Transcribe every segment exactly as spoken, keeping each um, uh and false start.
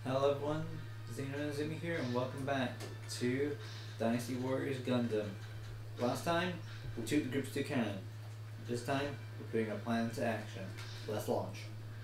Hello everyone, Zumi here and welcome back to Dynasty Warriors Gundam. Last time, we took the Gryps to cannon. This time, we're putting our plan into action. Let's launch.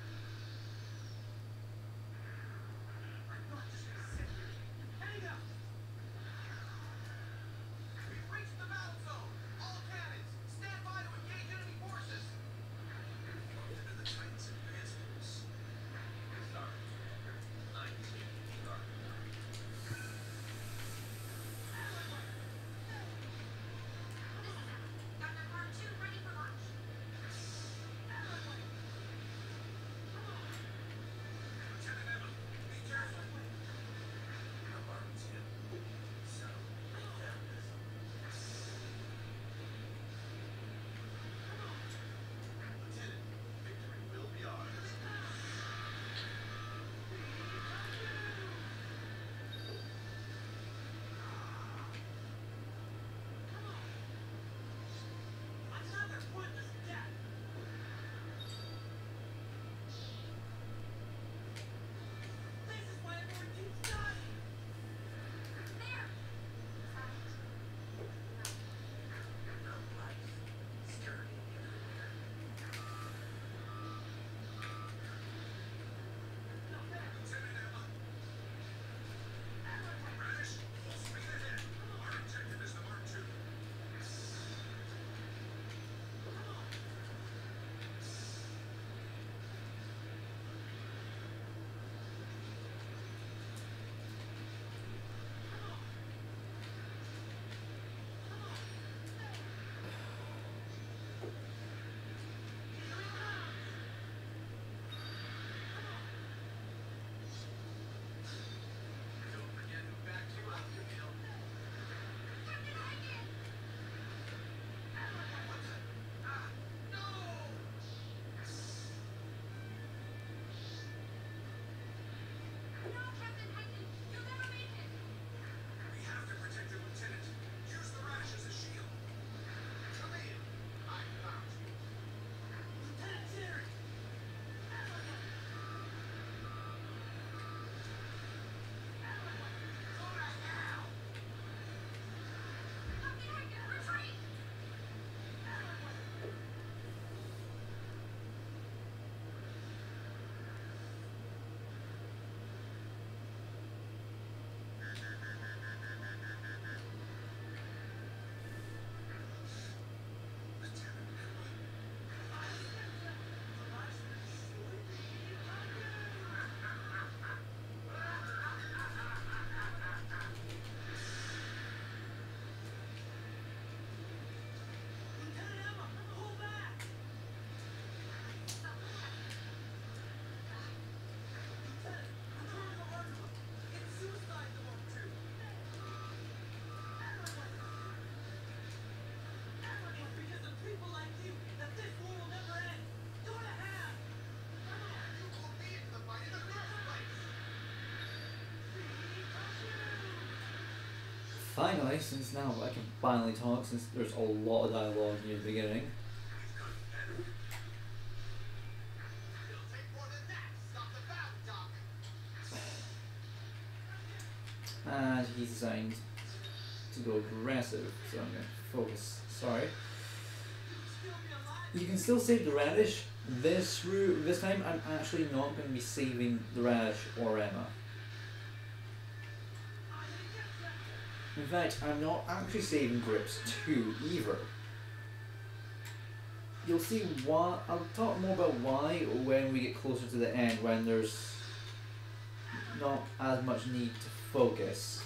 Finally, since now I can finally talk, since there's a lot of dialogue near the beginning. And he's designed to go aggressive, so I'm going to focus. Sorry. You can still save the radish. This route, this time I'm actually not going to be saving the radish or Emma. In fact, I'm not actually saving Gryps two either. You'll see why. I'll talk more about why when we get closer to the end, when there's not as much need to focus.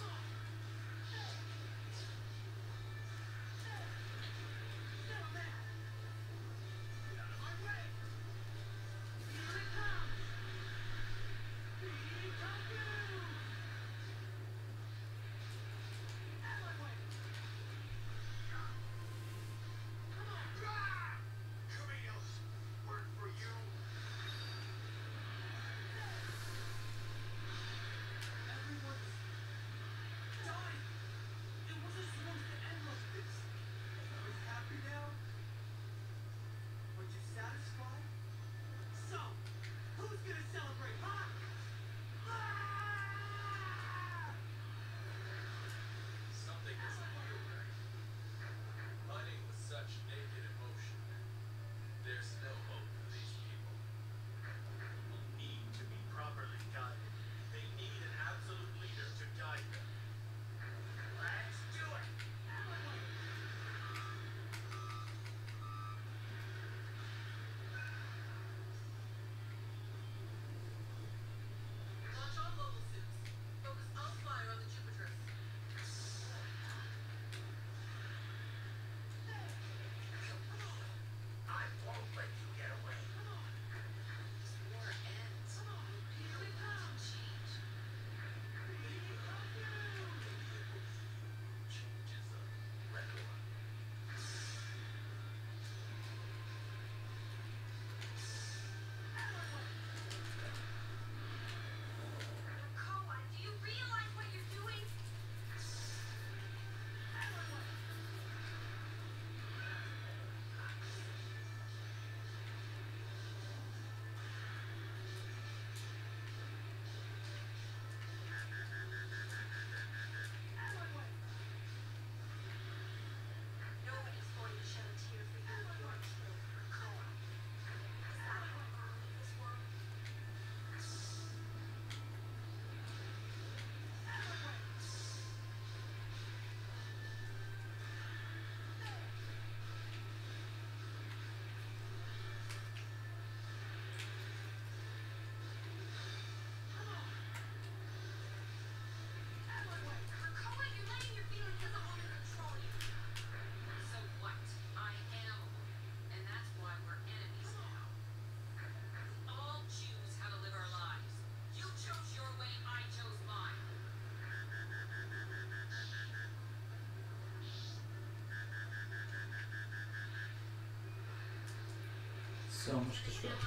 So much destruction.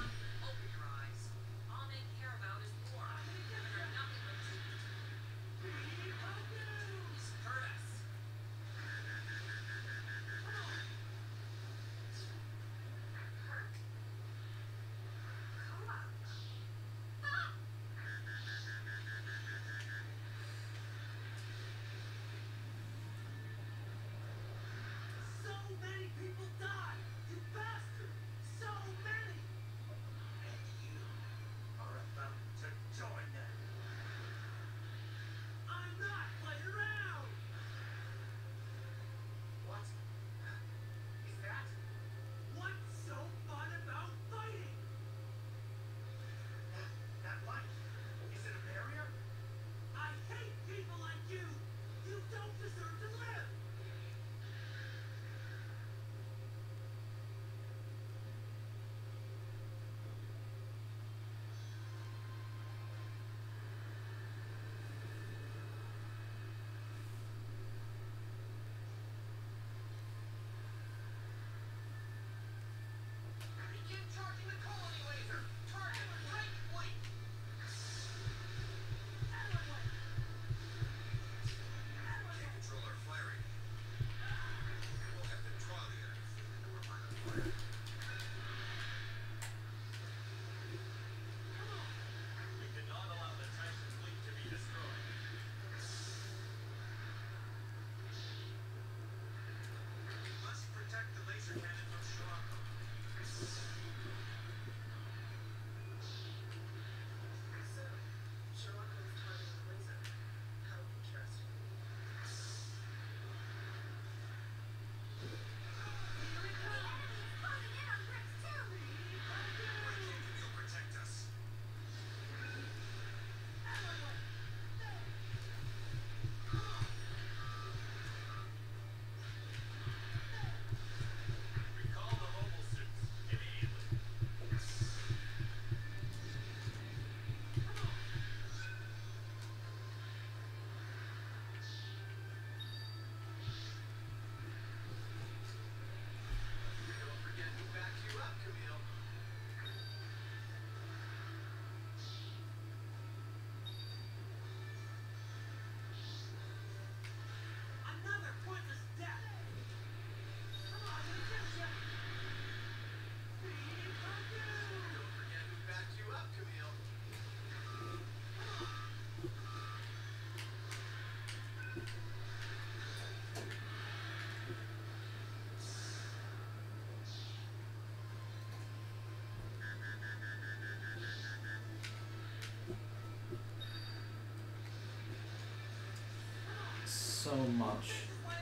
So much.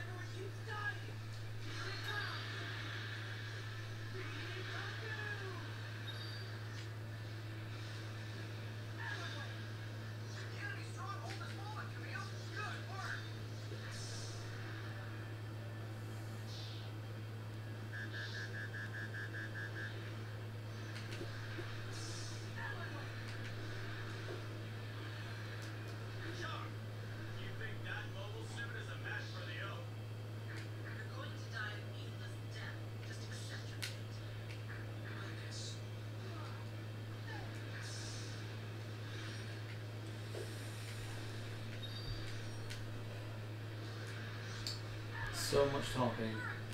So much talking.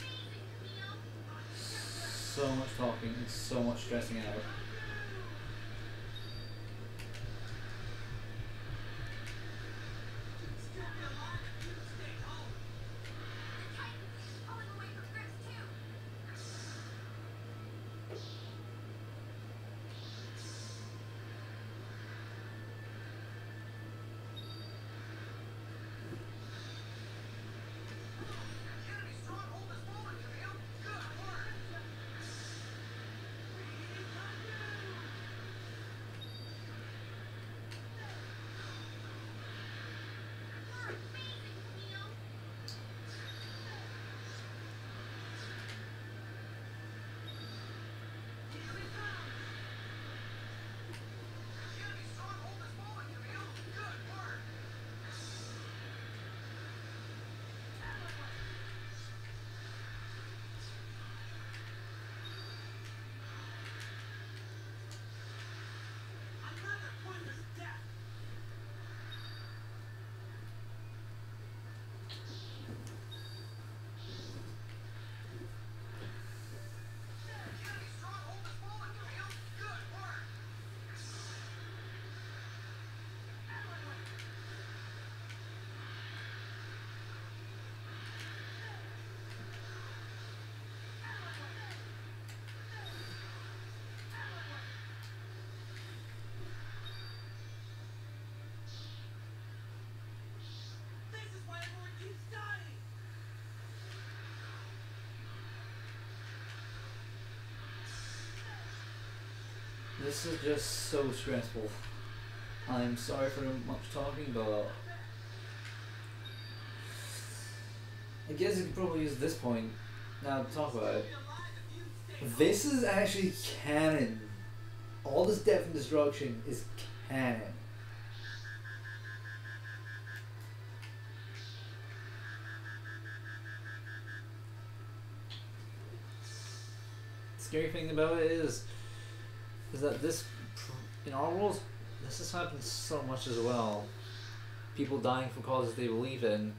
So much talking and so much stressing out. This is just so stressful. I'm sorry for much talking, but I guess you could probably use this point now to talk about it. This is actually canon. All this death and destruction is canon. The scary thing about it is, is that this, in our world, this has happened so much as well. People dying for causes they believe in.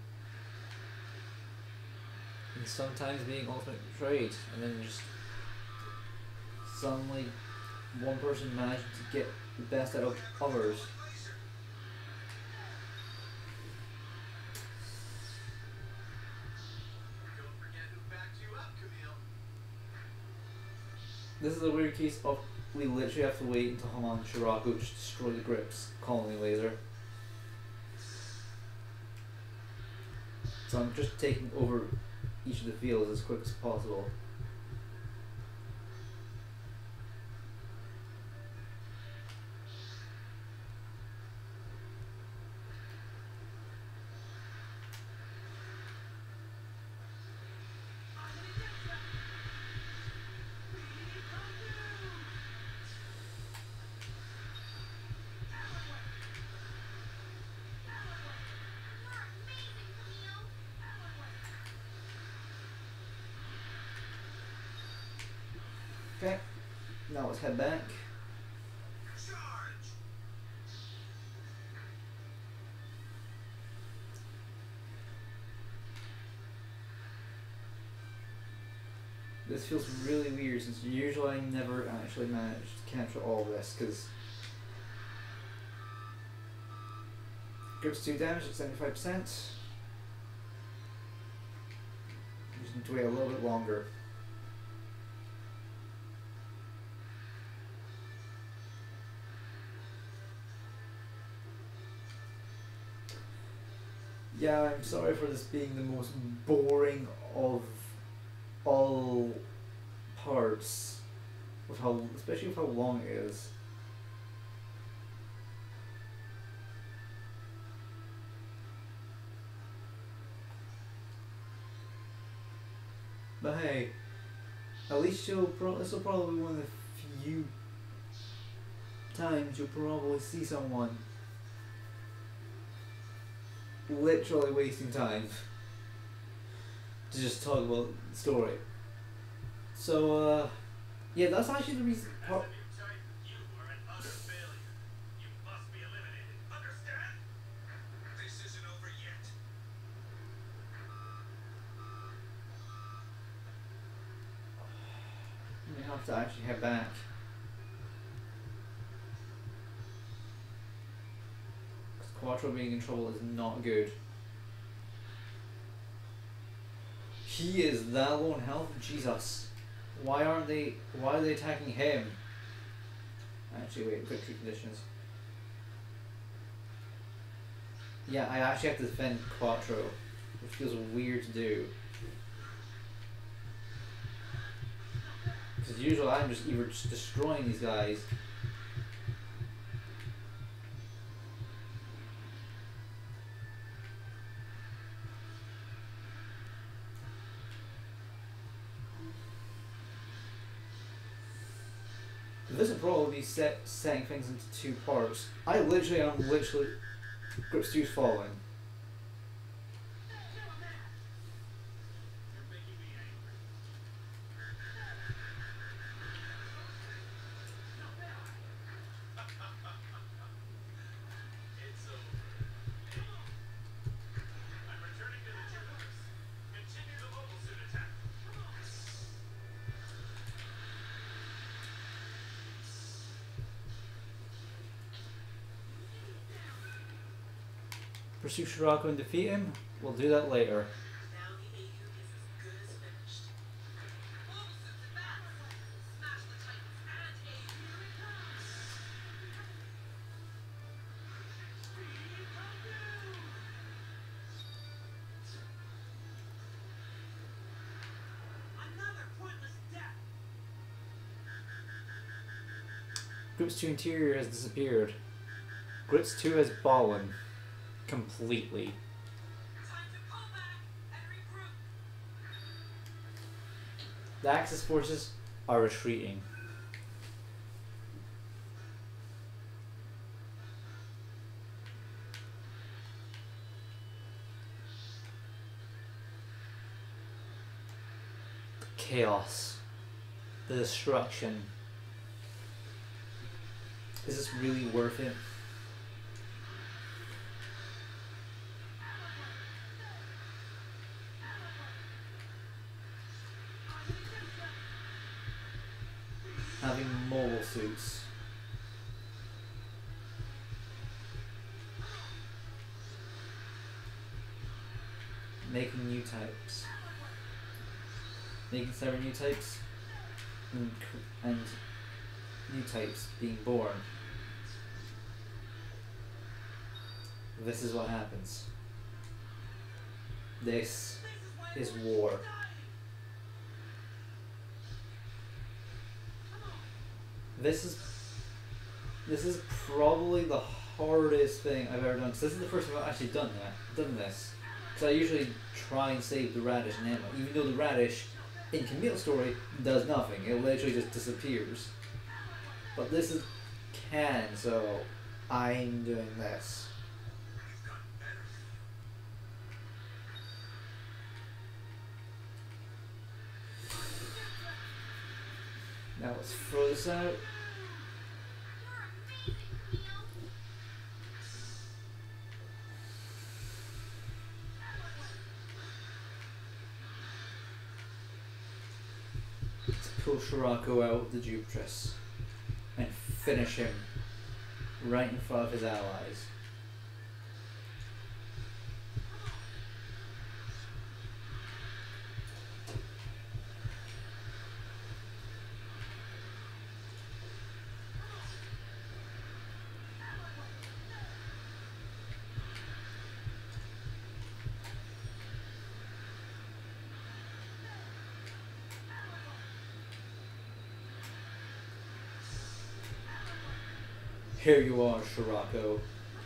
And sometimes being ultimately betrayed, and then just suddenly one person managing to get the best out of others. Don't forget who backed you up, Kamille. This is a weird case of we literally have to wait until Haman and Shiraku just destroy the Gryps colony laser. So I'm just taking over each of the fields as quick as possible. Okay, now let's head back. Charge! This feels really weird since usually I never actually manage to capture all of this because Gryps two damage at seventy-five percent. Just need to wait a little bit longer. Yeah, I'm sorry for this being the most boring of all parts, with how, especially with how long it is. But hey, at least you'll pro this will probably be one of the few times you'll probably see someone literally wasting time to just talk about the story. So, uh, yeah, that's actually the reason. Part As a new type, you are an utter failure. You must be eliminated. Understand? This isn't over yet. we have to actually head back. Quattro being in trouble is not good. He is that low in health? Jesus. Why aren't they, why are they attacking him? Actually wait, victory conditions. Yeah, I actually have to defend Quattro, which feels weird to do. Because usually I'm just either just destroying these guys. This would probably be set, setting things into two parts. I literally am literally Gryps two's falling. You're making me angry. It's over. I'm returning to the universe. Continue the mobile suit attack. Pursue Shiraku and defeat him? We'll do that later. Now the A U is as good as finished. Mobile suits advance! Smash the Titans and A U! Here it comes! Another pointless death! Gryps two interior has disappeared. Gryps two has fallen. Completely. Time to pull back and regroup. The Axis forces are retreating. Chaos. The destruction. Is this really worth it? Having mobile suits. Making new types. Making several new types. And, cr- and new types being born. This is what happens. This is war. This is this is probably the hardest thing I've ever done. Cause this is the first time I've actually done that, done this. Because I usually try and save the radish and ammo, even though the radish in Kamille's story does nothing. It literally just disappears. But this is canon, so I'm doing this. Now let's throw this out. Let's pull Shirako out of the Jupiterus and finish him right in front of his allies. Here you are, Shirako.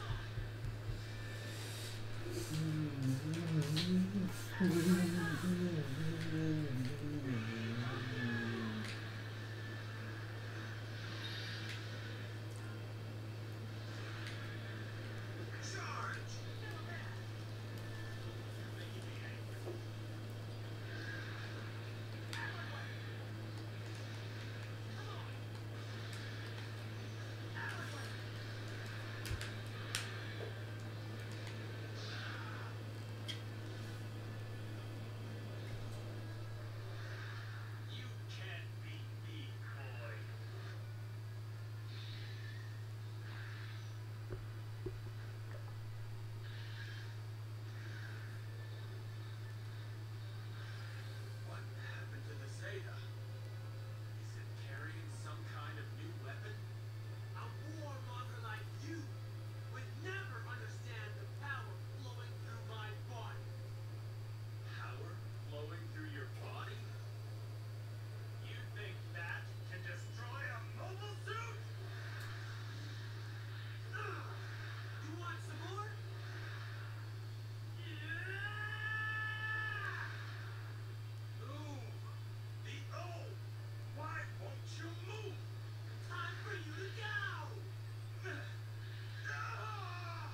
You can't beat me, boy. What happened to the Zeta? Is it carrying some kind of new weapon? A warmonger like you would never understand the power flowing through my body. Power flowing through your body? You think that can destroy a mobile suit? Ugh. You want some more? Move! The O! Why won't you move? Time for you to go! Ah!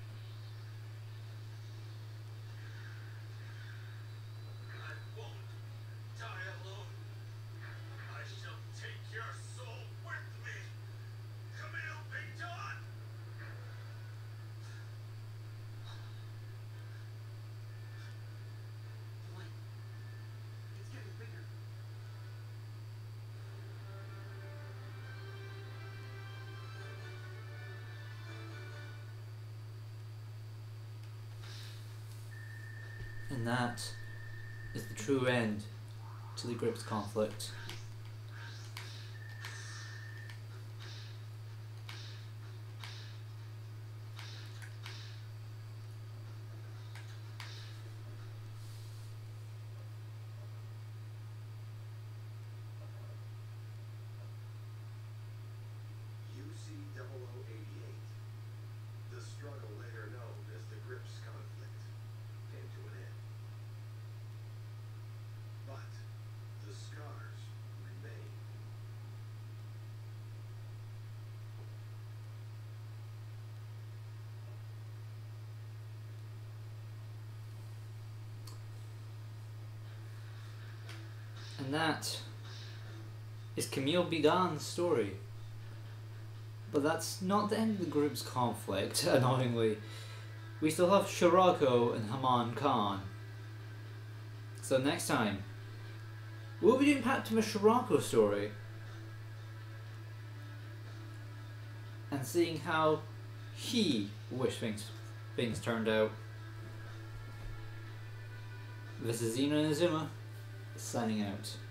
I won't die alone. I shall take your soul with me. Kamille be done! Boy, it's getting bigger. And that is the true end to the Gryps conflict. And that is Kamille Bigan's story. But that's not the end of the Gryps conflict, annoyingly. We still have Shirako and Haman Khan. So next time, we'll be doing Patma Shirako's story. And seeing how he wished things, things turned out. This is Zeno and Azuma, signing out.